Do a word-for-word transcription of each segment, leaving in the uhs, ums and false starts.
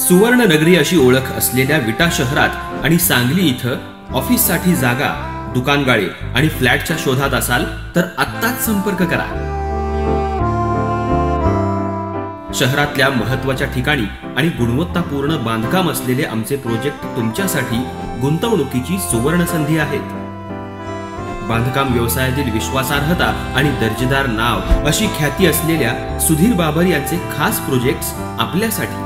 सुवर्ण नगरी अशी ओळख असलेल्या विटा शहरात आणि सांगली इथं ऑफिससाठी जागा, दुकानगाळे आणि फ्लॅटच्या शोधात असाल तर आत्ताच संपर्क करा। शहरातल्या महत्त्वाच्या ठिकाणी आणि गुणवत्तापूर्ण बांधकाम असलेले आमचे प्रोजेक्ट तुमच्यासाठी गुंतवणुकीची सुवर्ण संधी आहेत। बांधकाम व्यवसायातील विश्वासार्हता आणि दर्जेदार नाव अशी ख्याती असलेल्या सुधीर बाबर यांचे खास प्रोजेक्ट्स आपल्यासाठी।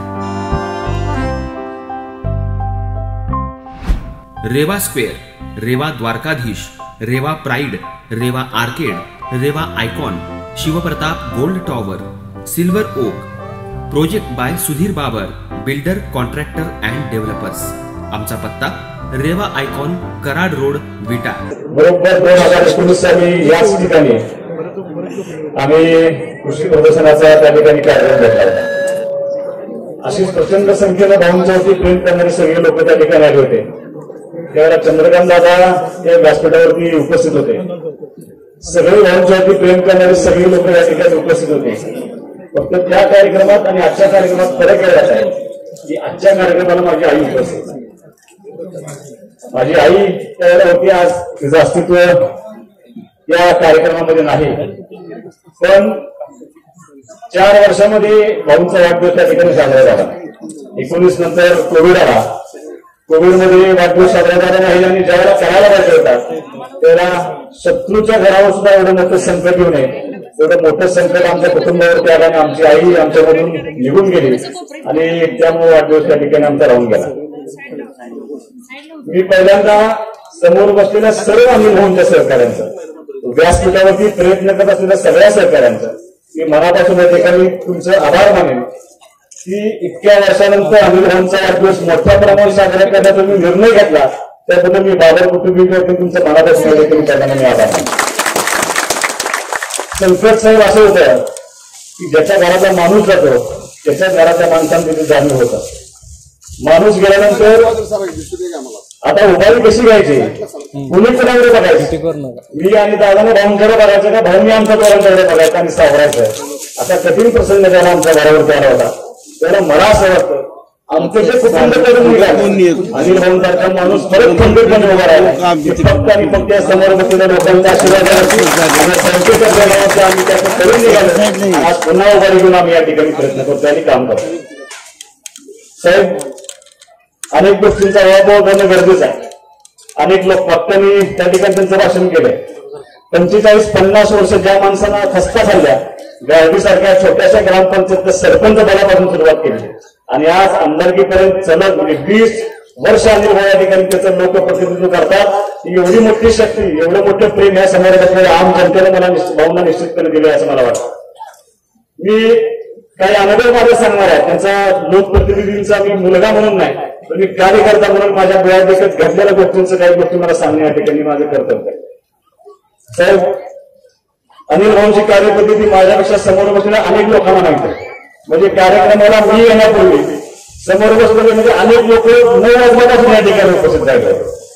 Reva square, Reva Dwarkadhish, Reva pride, Reva arcade, Reva icon, Shivpratap gold tower, silver oak. Project by Sudhir Babar, builder, contractor and developers. आमचा पत्ता रेवा आयकॉन, कराड रोड, विटा। बरोबर दोन हजार एकोणीस साली याच ठिकाणी आम्ही कृषी प्रदर्शनाचा त्या ठिकाणी कार्यक्रम घेतला होता। अशीच प्रचंड संख्येनं भाऊंच्यावरती प्रेम करणारे सगळे लोक त्या ठिकाणी आले होते। त्यावेळेला चंद्रकांत दादा त्या व्यासपीठावरती उपस्थित होते। सगळे भाऊंच्यावरती प्रेम करणारे सगळे लोक या ठिकाणी उपस्थित होते। फक्त त्या कार्यक्रमात आणि आजच्या कार्यक्रमात फरक एवढाच आहे की आजच्या कार्यक्रमाला माझी आई उपस्थित, माझी आई त्यावेळेला होती। आज तिचं अस्तित्व या कार्यक्रमामध्ये नाही, पण चार वर्षामध्ये भाऊंचा वाढदिवस त्या ठिकाणी साजरा झाला। एकोणीस नंतर कोविड आला, कोविड मध्ये वाढदिवस साजरा झाला नाही आणि ज्यावेळेला करायला पाहिजे होता त्यावेळेला शत्रूच्या घरावर सुद्धा एवढं मोठं संकट येऊ नये, एवढं मोठं संकट आमच्या कुटुंबावरती आलं आणि आमची आई आमच्यामधून निघून गेली आणि त्यामुळे वाढदिवस त्या ठिकाणी आमचा राहून गेला। मी पहिल्यांदा समोर बसलेल्या सर्व अनिल भाऊंच्या सहकार्यांचं, व्यासपीठावरती प्रयत्न करत असलेल्या सगळ्या सहकार्यांचं मी मनापासून या ठिकाणी तुमचं आभार मानेन की इतक्या वर्षानंतर अनिल भाऊंचा वाढदिवस मोठ्या प्रमाणात साजरा करण्याचा मी निर्णय घेतला, त्याबद्दल मी बाबर कुटुंबीय तुमचं मनापासून या ठिकाणी करताना मी आभार मानेन। संकट साहेब असं होतं की ज्याच्या घराचा माणूस जातो त्याच्या घराच्या माणसांना तिथे जाणीव होतं। माणूस गेल्यानंतर आता उभारी कशी घ्यायची, कुणी कोणाकडे बघायचं, मी आणि दादाने भाऊंकडे बघायचं का भाऊंनी आमच्या पोरांकडे बघायचं आणि सावरायचं। आता कठीण प्रसंग त्याला आमच्या घरावरती आला होता, त्याला मला असं वाटतं आमचं जे कुटुंब करून निघालं अनिल भाऊंसारखा माणूस परत खंबीरपणे उभा राहिला, फक्त आणि फक्त या समोर बसलेल्या लोकांच्या आशीर्वादाने आम्ही त्याचं करून निघालो। आज पुन्हा उभारी घेऊन आम्ही या ठिकाणी प्रयत्न करतो आणि काम करतो। साहेब, अनेक गोष्टींचा अभाव होणं गरजेचं आहे। अनेक लोक वक्त्यांनी त्या ठिकाणी त्यांचं भाषण केलंय। पंचेचाळीस पन्नास वर्ष ज्या माणसांना खस्ता खाल्ल्या, गारडी सारख्या छोट्याशा ग्रामपंचायत सरपंच पदापासून सुरुवात केली आणि आज आमदारकीपर्यंत चलत म्हणजे वीस वर्ष अनिल भाऊ या ठिकाणी त्याचं लोकप्रतिनिधित्व करतात। एवढी मोठी शक्ती, एवढं मोठं प्रेम या समोर बसलेल्या आम जनतेने मला भावना निश्चितपणे दिले असं मला वाटतं। मी काही अनुभव माझे सांगणार आहे, त्यांचा लोकप्रतिनिधींचा मी मुलगा म्हणून नाही पण मी कार्यकर्ता म्हणून माझ्या डोळ्यात देखत घडलेल्या गोष्टींचं काही गोष्टी मला सांगणे या ठिकाणी माझं कर्तव्य आहे। साहेब, अनिल भाऊंची कार्यपद्धती माझ्यापेक्षा समोर बसलेल्या अनेक लोकांना माहिती आहे। म्हणजे कार्यक्रमाला मी येण्यापूर्वी समोर बसलेले म्हणजे अनेक लोक नऊ वाजल्यापासून या ठिकाणी उपस्थित राहिले।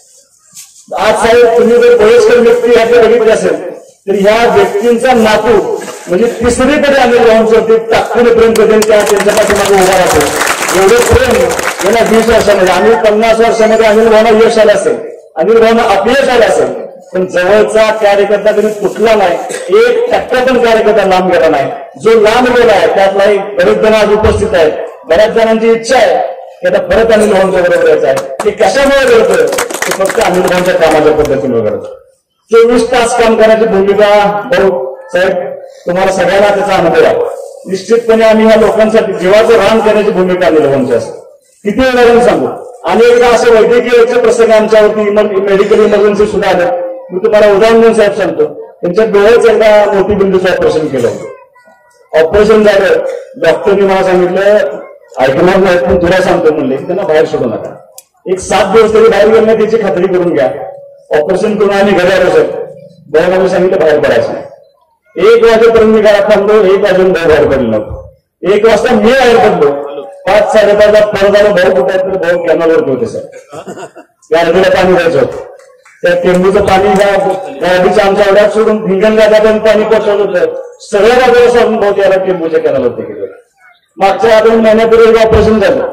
आज साहेब, तुम्ही जर वयस्कर व्यक्ती याकडे बघितले असेल तर ह्या व्यक्तींचा नातू म्हणजे तिसरीकडे अनिल भाऊंवरती ताकदीने प्रेम करते, त्यांच्या पाठीमागे उभा राहतो। एवढं प्रेम गेल्या वीस वर्षामध्ये आणि पन्नास वर्षामध्ये अनिल भाऊंना यश आलं असेल, अनिल भाऊंना अपयश आलं असेल, पण जवळचा कार्यकर्ता तरी तुटला नाही, एक टक्का पण कार्यकर्ता लांब गेला नाही। जो लांब गेला आहे त्यातला बरेच जण आज उपस्थित आहेत, बऱ्याच जणांची इच्छा आहे की आता परत अनिल भाऊंच्या बरोबर यायचं आहे। ते कशामुळे घडतं, ते फक्त अनिल भाऊंच्या कामाच्या पद्धतीने घडतं। चोवीस तास काम करण्याची भूमिका भाऊ साहेब तुम्हाला सगळ्यांना त्याचा अनुभव आहे। निश्चितपणे आम्ही या लोकांसाठी जीवाचं रान करण्याची भूमिका अनिल भाऊंची असते। किती उदाहरण सांगू, अनेकदा असे वैद्यकीय प्रसंग आमच्यावरती मेडिकल इमर्जन्सी सुद्धा आलं। मी तुम्हाला उदाहरण देऊन साहेब सांगतो, त्यांच्या डोळ्याच एकदा मोठी बिंदूचं ऑपरेशन केलं होतं। ऑपरेशन झालं, डॉक्टरनी मला सांगितलं ऐकणार नाही पण तुला सांगतो म्हणले की त्यांना बाहेर सोडू नका, एक सात दिवस तरी बाहेर गेलं त्याची खात्री करून घ्या। ऑपरेशन करून आम्ही घरी आलो साहेब, भाऊ सांगितलं बाहेर पडायचं नाही। एक वाजेपर्यंत मी घरात थांबलो, एक वाजून भाऊ बाहेर पडलो नव्हतं। एक वाजता मी बाहेर पडलो, पाच साडेपाचला परत आलो, भाऊ कुठे तर भाऊ कॅनलवरती होते साहेब, गाडीला पाणी द्यायचं होतं। त्या टेंबूचं पाणी गाडीच्या आमच्या एवढ्यात सोडून हिंगणघाटापर्यंत पाणी पोहोचवत होतं। सगळ्या बाजूला सोडून भाऊ त्याला टेंबूच्या कॅनलवरती गेले। मागच्या दोन महिन्यापूर्वी ऑपरेशन झालं,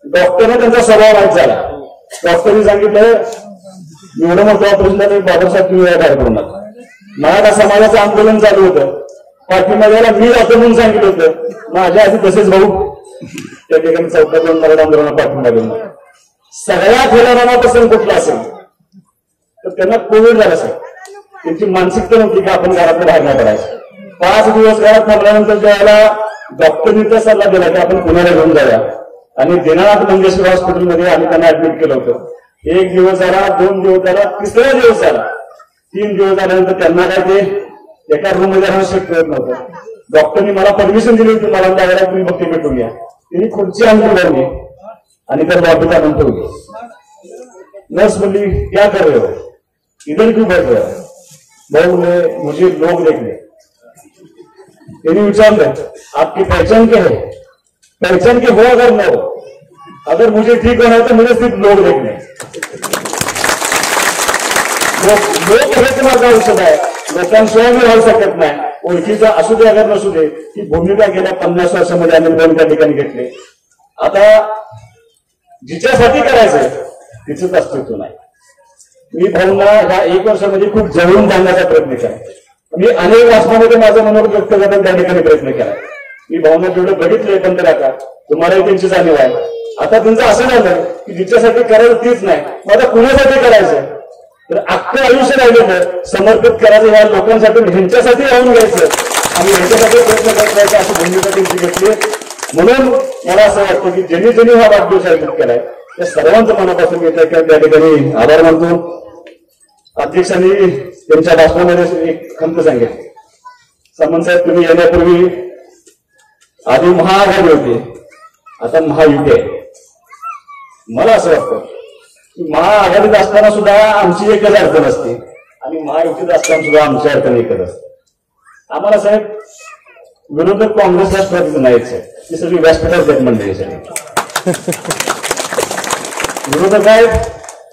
डॉक्टरने त्यांचा स्वभाव माहीत झाला. डॉक्टरने सांगितलं एवढं मोठं ऑपरेशन झालं बाबासाहेब तुम्ही या काय करू नका. मराठा समाजाचं आंदोलन चालू होतं, पाठीमाग्याला मी जातो म्हणून सांगितलं होतं. माझ्या आधी तसेच भाऊ त्या ठिकाणी चौकातून मराठा आंदोलनाला पाठिंबा देऊन सगळ्या खेळाडूंपासून कुठला असेल तर त्यांना कोविड झाला असेल. त्यांची मानसिकता नव्हती की आपण घरातून बाहेर नाही पडायचं. पाच दिवस घरात थांबल्यानंतर ज्यावेळेला डॉक्टरनी सल्ला दिला की आपण पुण्याला घेऊन जाऊया आणि दीनानाथ मंगेशकर हॉस्पिटलमध्ये आम्ही त्यांना ऍडमिट केलं होतं. एक दिवस झाला, दोन दिवस झाला, तिसरा दिवस झाला, तीन दिवस झाल्यानंतर त्यांना काय ते एका रूम मध्ये राहणं शक्य होत नव्हतं. डॉक्टरनी मला परमिशन दिली होती मला त्यावेळेला तुम्ही बघते भेटून घ्या. तिने खुर्ची आणली लावली आणि त्या लॉबीत आणून ठेवली. नर्स म्हणली क्या कर रहे हो, इधर क्यों बैठ रहे हो? भाऊ मुझे लोग देखने. त्यांनी विचारलं आपकी पहचान क्या है? पहचान के हो अगर न हो, अगर मुझे ठीक होना है तो मुझे सिर्फ लोग देखने. लोक हेच माझं औषध आहे. लोकांशिवाय मी राहू शकत नाही. ओळखीचं असू दे अगर नसू दे. ही भूमिका गेल्या पन्नास वर्षामध्ये आम्ही दोन त्या ठिकाणी घेतले. आता जिच्यासाठी करायचंय तिचंच अस्तित्व नाही. मी भाऊंना ह्या एक वर्षामध्ये खूप जवळून जाण्याचा प्रयत्न केला. मी अनेक वाचनामध्ये माझं मनोगत व्यक्त करण्याचा त्या ठिकाणी प्रयत्न केला. मी भाऊंना जेवढं बघितलंय पण तर आता तुम्हालाही त्यांची जाणीव आहे. आता त्यांचं असं झालं की जिच्यासाठी करायचं तीच नाही, माझा कुणासाठी करायचं तर अख्खं आयुष्य राहिलेलं समर्पित करायचं ह्या लोकांसाठी, ह्यांच्यासाठी राहून घ्यायचं आणि ह्यांच्यासाठी प्रयत्न करत राहायचा अशी भूमिका त्यांची घेतली. म्हणून मला असं वाटतं की ज्यांनी ज्यांनी हा वाढदिवस आयोजित केलाय त्या सर्वांचं मनापासून येत आहे त्या ठिकाणी आभार मानतो. अध्यक्षांनी त्यांच्या भाषणामध्ये एक खंत सांगितली. सामंत साहेब तुम्ही येण्यापूर्वी आधी महाआघाडी होती, आता महायुती आहे. मला असं वाटतं की महाआघाडीत असताना सुद्धा आमची एकच अडचण असते आणि महायुतीत असताना सुद्धा आमची अडचण एकच असते. आम्हाला साहेब विरोधक काँग्रेस राष्ट्रवादीचं नाहीच आहे, ती सगळी व्यासपीठावर देत मंडळी सगळी विरोधक आहेत.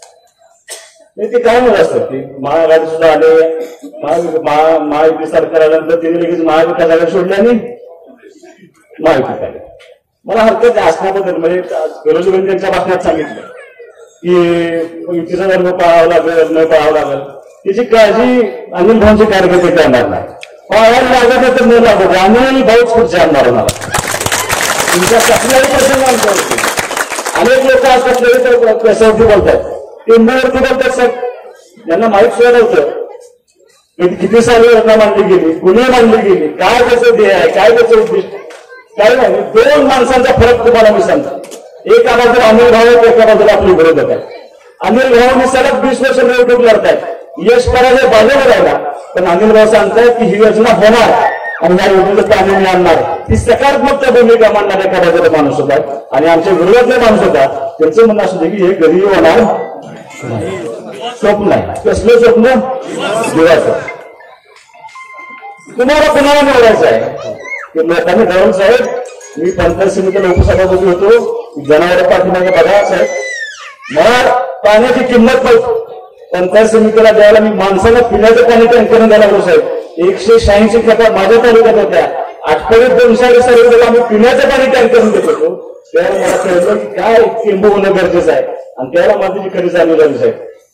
ते काय म्हणत असतात की महाआघाडी सुद्धा आले, महायुती सरकार आल्यानंतर तिने लगेच महाविकास आघाडी सोडली आणि महायुतीत आले. मला हरकत असण्याबद्दल म्हणजे विरोधकांनी त्यांच्या भाषणात सांगितलं की युतीचा धर्म पाळावा लागेल न पाळावं लागेल त्याची काळजी अनिल भाऊंचे कार्यकर्ते करणार नाही. पाळायला लागत तर न लागत अनिल भाऊच पुढचे आणणार होणार. तुमच्या कसल्याही प्रसंग आमच्या होते. अनेक लोक असतात तर कशावरती बोलतात, टेंबूवरती बोलतात साहेब यांना माहीत सुद्धा नव्हतं किती साली घटना मांडली गेली, गुन्हे मांडली गेली, काय त्याचं ध्येय आहे, काय त्याचं उद्दिष्ट काय नाही. दोन माणसांचा फरक तुम्हाला मी सांगतो. एका बाजूला अनिल भाऊ आहेत, एका बाजूला आपले विरोधक आहेत. अनिल भाऊनी सलग वीस वर्ष निवडणूक लढतायत, यश पराजय बाजूला राहिला, पण अनिल भाऊ सांगतायत की ही योजना होणार आणि ह्या योजनेचं कानून आणणार. ही सकारात्मक भूमिका मांडणार एका बाजूला माणूस होता आणि आमच्या विरोधातले माणूस होता त्यांचं म्हणणं असू दे की हे गरीब होणार स्वप्न आहे. कसलं स्वप्न? देवाचं. तुम्हाला कुणाला निवडायचं आहे की लोकांनी ठरवून साहेब मी पंचायत समितीला उपसभापती होतो, जनावर पाठीमागे बघा साहेब मला पाण्याची किंमत नव्हती. पंचायत समितीला द्यायला मी माणसाला पिण्याचं पाणी टँकरनं द्यायला लागलो साहेब. एकशे शहाऐंशी खेपा माझ्या तालुक्यात होत्या, आठवड्यात दोनशे अडीच रुपयाला आम्ही पिण्याचं पाणी टँकरनं देत होतो. त्यावेळेला मला कळलं की काय टेंबू होणं गरजेचं आहे आणि त्यावेळेला माझी खरी चालू झाली साहेब.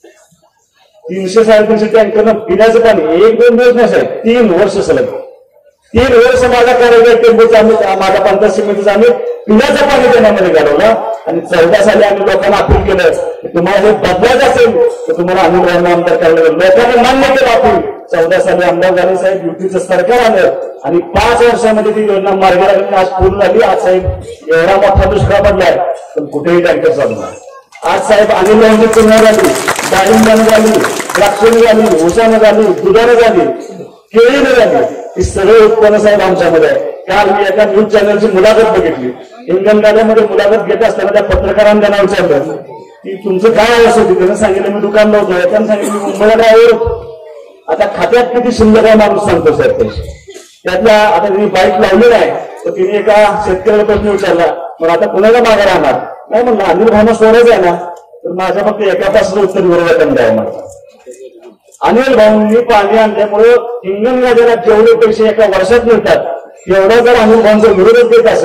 तीनशे साडेतीनशे टँकरनं पिण्याचं पाणी एक दोन दिवस नाही साहेब, तीन वर्ष सलग तीन वर्ष माझा कार्यक्रम टेंबूचा आम्ही माझ्या पंचायत समितीचा आम्ही पिण्याचं पाणी देण्यामध्ये घालवला आणि चौदा साली आम्ही लोकांना अपील केलं की तुम्हाला हे बदलायचं असेल तर तुम्हाला अनुदान आमदार करायला लागेल. लोकांनी मान्य केलं अपील. चौदा साली आमदार झाले साहेब, युतीचं सरकार आलं आणि पाच वर्षामध्ये ती योजना मार्गी लागली. आज पूर्ण झाली. आज साहेब एवढा मोठा दुष्काळ पडलाय पण कुठेही टँकर चालू नाही. आज साहेब अनिल भाऊंची पुन्हा झाली, डाळिंबानं झाली, द्राक्षानं झाली, ऊसानं झाली, दुधानं झाली, केळीनं झाली. ही सगळे उत्पन्न साहेब आमच्यामध्ये आहे. काल मी एका न्यूज चॅनलची मुलाखत बघितली. हिंगणगाड्यामध्ये मुलाखत घेत असताना त्या पत्रकारांनी त्यांना विचारलं की तुमचं काय आवश्यक होती. त्यांना सांगितलं मी दुकान लावतोय. त्यांना सांगितलं मुंबईला ड्रायव्हर. आता खात्यात किती शिल्लक आहे माणूस सांगतो साहेब पैसे. त्यातल्या आता त्यांनी बाईक लावली नाही तर तिने एका शेतकऱ्याला प्रश्न विचारला मग आता कुणाला मागे राहणार. नाही म्हणलं अनिल भावना सोडायचं आहे ना तर माझ्या फक्त एका तासाचं उत्तर विरोधात द्यावं म्हणतात. अनिल भाऊंनी पाणी आणल्यामुळे हिंगणगाड्याला जेवढे पैसे एका वर्षात मिळतात तेवढा जर अनिल भाऊंचा विरोधच देत असेल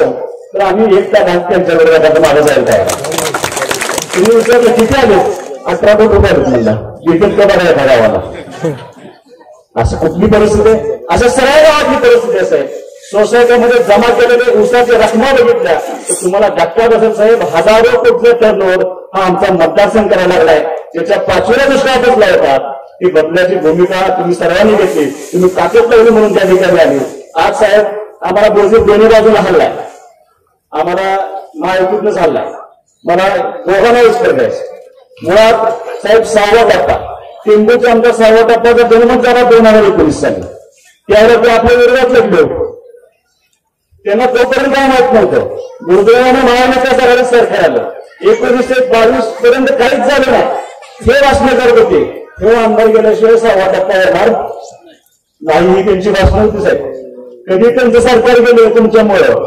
तर आम्ही एक त्या भाग त्यांच्याकडे जायचं मागे जायला तयार. तुम्ही विचारलं किती आले? अठरा कोटी रुपये म्हणला. विकत का बघायला गावाला? असं कुठली परिस्थिती आहे? असं सगळ्या गावातली परिस्थिती असं आहे. सोसायटीमध्ये जमा केलेले ऊसाच्या रकमा बघितल्या तर तुम्हाला धक्का बसेल साहेब. हजारो कोटीचा टर्नओव्हर हा आमचा मतदारसंघ करायला लागलाय. ज्याच्या पाचव्या दुष्काळ बसला होता ती बदलाची भूमिका तुम्ही सर्वांनी घेतली. तुम्ही ताकद लागली म्हणून त्या ठिकाणी आली. आज साहेब आम्हाला बोलतो दोन्ही बाजूला हल्लाय, आम्हाला महायुतीतनंच हल्लाय. मला दोघांना विचार द्यायचं. मुळात साहेब सहावा टप्पा टेंबूच्या आमचा सहावा टप्प्याचा जन्मच झाला दोन हजार एकोणीस साली. त्यावेळेला ते आपल्या विरोधात लढले होते. त्यांना तोपर्यंत काय माहित नव्हतं. दुर्दैवानं महाविकास आघाडी सरकार आलं. एकोणीसशे बावीस पर्यंत काहीच झालं नाही. हे भाषण करत होते. हे आमदार गेल्याशिवाय सहावा टप्पा येणार नाही ही त्यांची भाषण होती साहेब. कधी त्यांचं सरकार गेलं तुमच्यामुळं.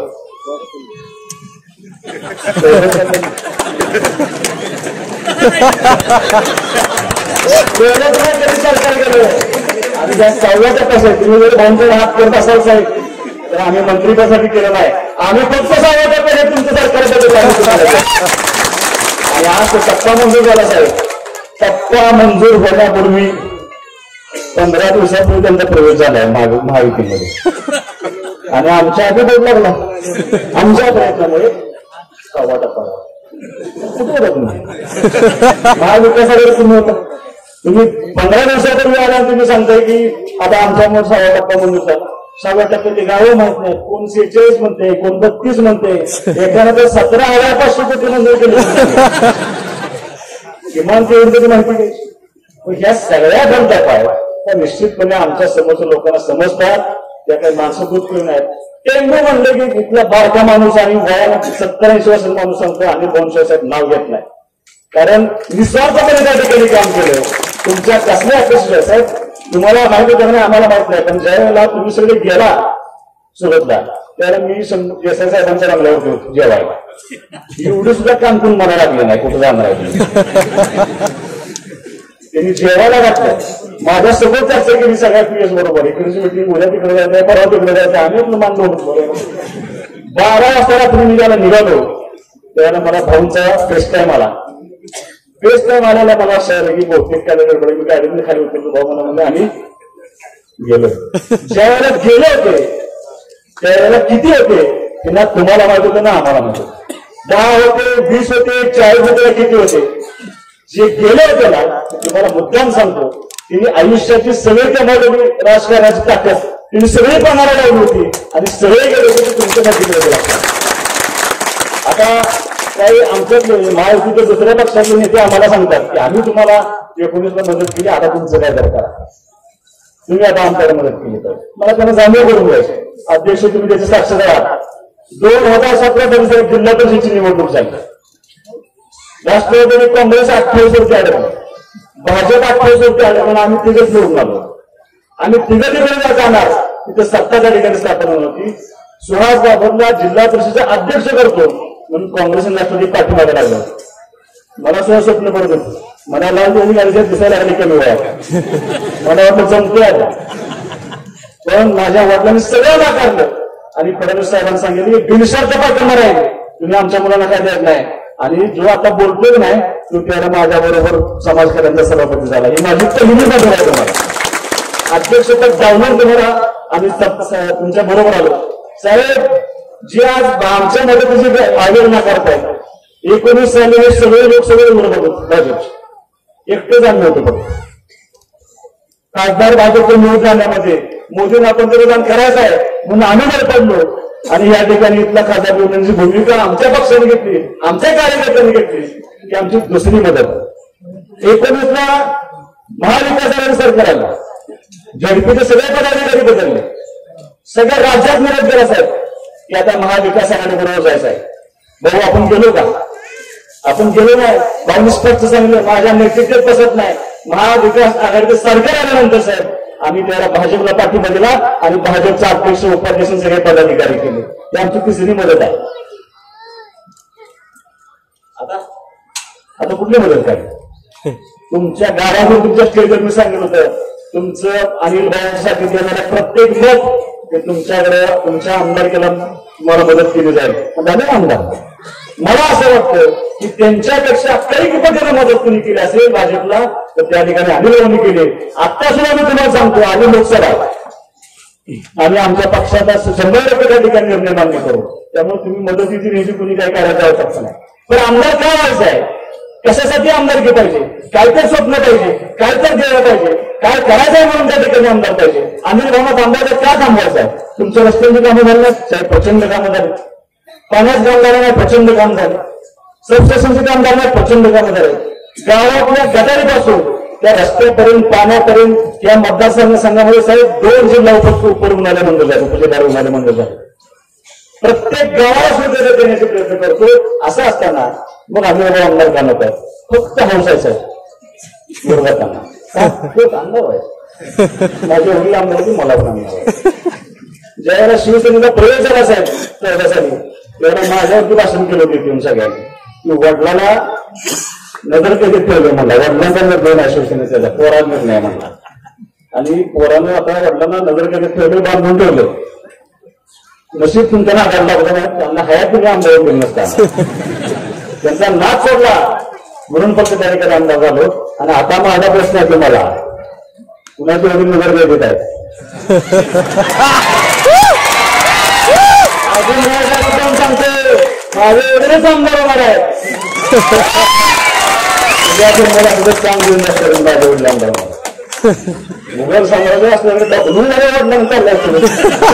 कधी सरकार गेलं आणि त्या सहाव्या टप्प्यात तुम्ही जर भाऊंचा हात करत असाल साहेब तर आम्ही मंत्रिपदासाठी केलं नाही. आम्ही फक्त सहाव्या टप्प्यात तुमचं सरकार आणि आज टप्पा मंजूर झाला साहेब. टप्पा मंजूर होण्यापूर्वी पंधरा दिवसापूर्वी त्यांचा प्रवेश झालाय महायुतीमध्ये आणि आमच्या आधी बोल लागला. आमच्या प्रयत्नामुळे सहावा टप्पा कुठे होता तुम्ही? महाविकास आघाडी तुम्ही होता. तुम्ही पंधरा दिवसापूर्वी आला तुम्ही सांगताय की आता आमच्यामुळे सहावा टप्पा मंजूर झाला. सहाव्या टप्प्याची गावं माहित नाही. कोण सेहेचाळीस म्हणते, कोण बत्तीस म्हणते. एकानं तर सतरा हजार पाचशे कोटी मंजूर केले. किमान तेवढी माहिती घ्यायची. ह्या सगळ्या घंटा पाय त्या निश्चितपणे आमच्या समोरच्या लोकांना समजतात. त्या काही माणसं दूध पिऊन आहेत. टेंबू म्हणले की इथला बारका माणूस आणि वयाला सत्तर ऐंशी वर्षाचा माणूस सांगतो आणि दोनशे साहेब नाव घेत नाही. कारण निस्वार्थपणे त्या ठिकाणी काम केलं. तुमच्या कसल्या अपेक्षा साहेब तुम्हाला माहिती होतं नाही, आम्हाला माहित नाही. पण ज्या वेळेला तुम्ही सगळे गेला सुरतला त्यावेळेला मी देसाई साहेबांच्या रंगल्यावर होतो जेवायला. एवढं सुद्धा काम करून मला लागलं नाही कुठं जाणार आहे. त्यांनी जेवायला घातलं. माझ्या सोबत चर्चा केली सगळ्या पीएस बरोबर. इकडची मीटिंग उद्या तिकडे जायचं, परवा तिकडे जायचं. आम्ही आपलं मानलो होतो. बारा वाजता रात्री निघायला निघालो त्यावेळेला मला भाऊंचा फेस टाइम आला. फेस टाइम आल्याला मला असं आलं की बहुतेक काय गडबड. मी गाडीमध्ये खाली उतरलो. भाऊ मला म्हणजे आम्ही गेलो. ज्या वेळेला गेले होते त्यावेळेला किती होते त्यांना तुम्हाला माहित होतं ना आम्हाला माहित होतं. दहा होते, वीस होते, चाळीस होते, किती होते. जे गेले होते ना तुम्हाला मुद्दाम सांगतो तिने आयुष्याची सगळी कमावलेली राजकारणाची ताकद तिने सगळी पणाला लावली होती आणि सगळे गेले होते तुमच्यासाठी गेले. आता काही आमच्यातले महायुतीच्या दुसऱ्या पक्षातले नेते आम्हाला सांगतात की आम्ही तुम्हाला एकोणीसला मदत केली, आता तुमचं काय दरकार तुम्ही आता आमच्याकडे मदत केली. तर मला त्यांना जाणीव करून द्यायचे. अध्यक्ष तुम्ही त्याचे साक्षीदार आहात. दोन हजार सतरा परिषद जिल्हा परिषदेची निवडणूक झाली. राष्ट्रवादी काँग्रेस अठ्ठावीस वरती अडकलं, भाजप अठ्ठावीस वरती अडकलं. आम्ही तिघच निवडून आलो. आम्ही तिघं तिकडे जाणार तिथं सत्ता त्या ठिकाणी स्थापन होती. सुहास बाबरला जिल्हा परिषदेचा अध्यक्ष करतो म्हणून काँग्रेस आणि राष्ट्रवादी पाठीमागे लागलं. मला सुद्धा स्वप्न पडत होतं. मला लाल दोन्ही गाडीच्यात दिसायला लागली कमी वयात. मला वाटलं जमतोय आता. पण माझ्या वडिलांनी सगळं नाकारलं आणि फडणवीस साहेबांनी सांगितलं की बिनशर्त पाठिंबा राहील, तुम्ही आमच्या मुलांना काय देत नाही. आणि जो आता बोलतोय नाही तो त्याला माझ्या बरोबर समाजकार्यांचा सभापती झाला. ही माझी पहिली बाजू आहे. तुम्हाला अध्यक्षपद जाऊन तुम्हाला आम्ही तुमच्या बरोबर आलो. साहेब जे आज आमच्या मदतीची आवेदन नाकारतायत. एकोणीस साली हे सगळे लोक सगळे विरोध होते. भाजप एकटंच आम्ही होतो. फक्त खासदार भाजपचं निवडून जाण्यामध्ये मोदींना पंतप्रधान करायचं आहे म्हणून आम्ही वर पडलो आणि या ठिकाणी इथला खासदार निवडण्याची भूमिका आमच्या पक्षाने घेतली, आमच्या कार्यकर्त्यांनी घेतली की आमची दुसरी मदत. एकोणीसला महाविकास आघाडी सरकार आलं. झडपीचे सगळे पदाधिकारी बदलले. सगळ्या राज्यात मदत केला साहेब की आता महाविकास आघाडी बरोबर जायचं आहे. भाऊ आपण गेलो का? आपण गेलो नाही. भाऊ स्पष्ट सांगितलं माझ्या नेतृत्वात बसत नाही. महाविकास आघाडीचं सरकार आल्यानंतर साहेब आम्ही त्याला भाजपला पाठिंबा दिला आणि भाजपचा अध्यक्ष उपाध्यक्ष सगळे पदाधिकारी केले. ही आमची तिसरी मदत आहे. आता आता कुठली मदत काय? तुमच्या गावातून तुमच्या स्टेजवर मी सांगितलं होतं तुमचं अनिल भाऊंसाठी देणाऱ्या प्रत्येक मत की तुमच्याकडे तुमच्या आमदारकीला तुम्हाला मदत केली जाईल, पण झाले आमदार. मला असं वाटतं की त्यांच्यापेक्षा काही पद्धतीने मदत कुणी केली असेल भाजपला तर त्या ठिकाणी अनिल भाऊंनी केली. आता सुद्धा मी तुम्हाला सांगतो, आम्ही लोकसभा आणि आमच्या पक्षाचा शंभर टक्के त्या ठिकाणी निर्णय मान्य करू. त्यामुळे तुम्ही मदतीची नेहमी कुणी काही करायची आवश्यकता नाही. पण आमदार काय व्हायचं आहे, कशासाठी आमदारकी पाहिजे, काय तर स्वप्न पाहिजे, काय तर ध्येय पाहिजे, काय करायचं आहे म्हणून त्या ठिकाणी आमदार पाहिजे. अनिल भाऊंना थांबायचं का थांबवायचं आहे? तुमच्या रस्त्यांची कामं झाली साहेब, प्रचंड कामं झाली. पाण्यात काम झालं नाही, प्रचंड काम झालं. सबस्टेशनचे काम झालं नाही, प्रचंड कामं झाले. गावातल्या गटारीपासून त्या रस्त्यापर्यंत पाण्यापर्यंत या मतदारसंघ संघामध्ये साहेब दोन जिल्हा उप उपरुग्णालय मंजूर झाले, उपजिल्हा रुग्णालय मंजूर झाले. प्रत्येक गावाला सुविधा देण्याचे प्रयत्न करतो. असं असताना मग आम्ही बाबा आमदार का नको, फक्त हौसायचं विरोधकांना अंगाव आहे. माझे वडील आमदार होती, मला पण आमदार आहे. ज्यावेळेला शिवसेनेचा प्रयोग झाला साहेब त्यासाठी त्यावेळेला माझ्यावरती भाषण केलं होते तुम्ही सगळ्यांनी की वडिलांना नजर कधी ठेवलं म्हणला. वडिलांचा निर्णय नाही शिवसेनेचा, पोरा निर्णय म्हणला. आणि पोरानं आता वडिलांना नजर कधी ठेवलं, बांधून ठेवलं. नशीब तुमच्या नाकाला लागला नाही, त्यांना हयात तुम्ही आमदार केलं नसता. त्यांचा नाच सोडला म्हणून फक्त त्या ठिकाणी आमदार झालो. आणि आता माझा प्रश्न आहे तुम्हाला, कुणाची वडील नजर देत आहेत? अजून सांगतो माझे वडीलच आमदार होणार आहेत. मला मदत काम देऊन नसतं माझ्या वडील आमदार होणार. मुघल साम्राज्य असल्याकडे म्हणून वडिलांना चाललं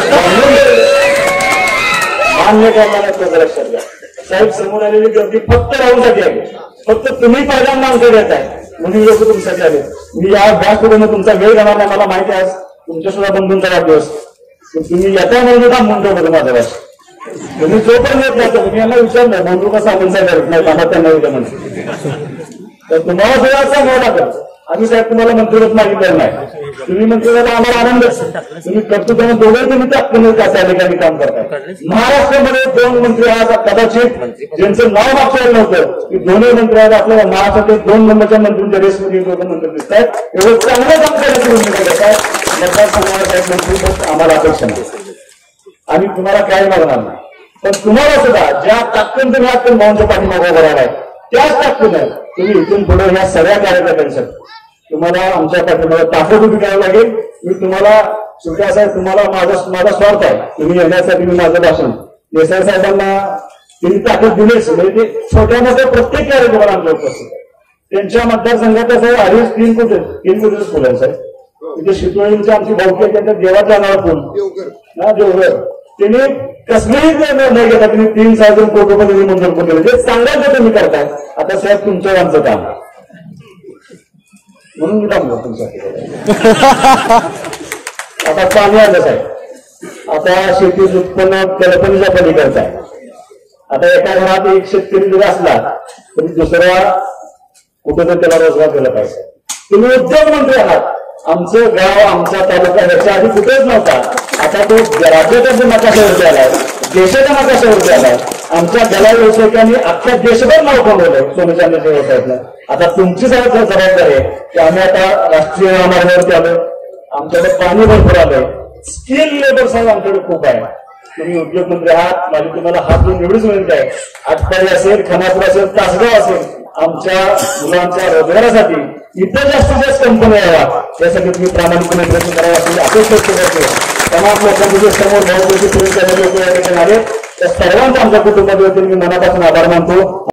मान्य करणार त्याचं लक्षात घ्या साहेब. समोर आलेली गर्दी फक्त राहूनसाठी आहे, फक्त तुम्ही पहिल्यांदा आमचं देत आहे म्हणून लोक तुमच्यासाठी आले. मी या व्यासपीठाने तुमचा वेळ घालणार नाही. मला माहिती आहे तुमच्या सुद्धा बंधूंचा वाढदिवस, तुम्ही येता म्हणून का म्हणतो बघा माझ्या वास. तुम्ही जो पण येत नाही तुम्ही यांना विचारलं बंधू कसा म्हणता करत नाही कामात त्यांना येतं म्हणून, तर तुम्हाला सुद्धा सांगावं लागेल. आम्ही साहेब तुम्हाला मंत्रिपद मागितलं नाही, तुम्ही मंत्रिपदाला आम्हाला आनंद तुम्ही करतो तेव्हा दोघे तुम्ही तात्काळ त्या ठिकाणी काम करताय. महाराष्ट्रामध्ये दोन मंत्री आहेत कदाचित ज्यांचं नाव मागचं नव्हतं की दोन्ही मंत्री आहेत आपल्या महाराष्ट्रातील दोन नंबरच्या मंत्र्यांच्या रेसमध्ये दोघं मंत्री दिसत आहेत. एवढं चांगलं काम करायची भूमिका घेत आहेत. मतदारसंघाला साहेब मंत्रिपद आम्हाला अपेक्षा नाही आणि तुम्हाला काय मागणार नाही. पण तुम्हाला सुद्धा ज्या ताकदीने तुम्ही आपण भाऊंच्या पाठीमागं उभं राहणार त्याच ताकदीने तुम्ही इथून पुढे ह्या सगळ्या कार्यकर्त्यांसाठी तुम्हाला आमच्या पाठीमागे ताकद उभी करावी लागेल. मी तुम्हाला शेवटी असं आहे, तुम्हाला माझा माझा स्वार्थ आहे. तुम्ही येण्यासाठी मी माझं भाषण देसाई साहेबांना त्यांनी ताकद दिलीच, म्हणजे ते छोट्या मोठ्या प्रत्येक कार्यक्रमाला आमच्या उपस्थित त्यांच्या मतदारसंघात असं अडीच तीन कोटी तीन कोटी फुलांचं आहे. तिथे शितोळींची आमची भाऊकी आहे, त्यांच्या देवात जाणार फुल ना देवघर त्यांनी कसलेही निर्णय घेता तुम्ही तीन साडेतीन कोटी रुपये तुम्ही मंजूर करून दिले, जे चांगलं तुम्ही करताय. आता साहेब तुमचं आमचं काम म्हणून मी थांबलो तुमच्यासाठी. आता पाणी आलं साहेब, आता शेतीचं उत्पन्न कल्पनेच्या पलीकडचं आहे. आता एका घरात एक शेतकरी जरी असला तरी दुसरा कुठेतरी त्याला रोजगार दिला पाहिजे. तुम्ही उद्योग मंत्री आहात. आमचं गाव आमचा तालुका ह्याच्या आधी कुठेच नव्हता. आता तो राज्याच्या नकाशावरती आलाय, देशाच्या नकाशावरती आलाय. आमच्या दलाल व्यावसायिकांनी अख्ख्या देशभर नाव कमवलंय सोने चांदीच्या व्यवसायातलं. आता तुमची जबाबदारी आहे की आम्ही आता राष्ट्रीय महामार्गावरती आलो, आमच्याकडे पाणी भरपूर आलंय, स्किल लेबर साहेब आमच्याकडे खूप आहे. तुम्ही उद्योगमंत्री आहात, माझी तुम्हाला हात देऊन एवढीच विनंती आहे. आटपाडी असेल, खानापूर असेल, तासगाव असेल, आमच्या मुलांच्या रोजगारासाठी इतर जास्तीत जास्त कंपन्या याव्या यासाठी तुम्ही प्रामाणिकपणे प्रयत्न करावा असेल अपेक्षा करतो. तमाम लोकांचे समोर भावपूर्ती लोक या ठिकाणी आले त्या सर्वांचा आमच्या कुटुंबातील मी मनापासून आभार मानतो.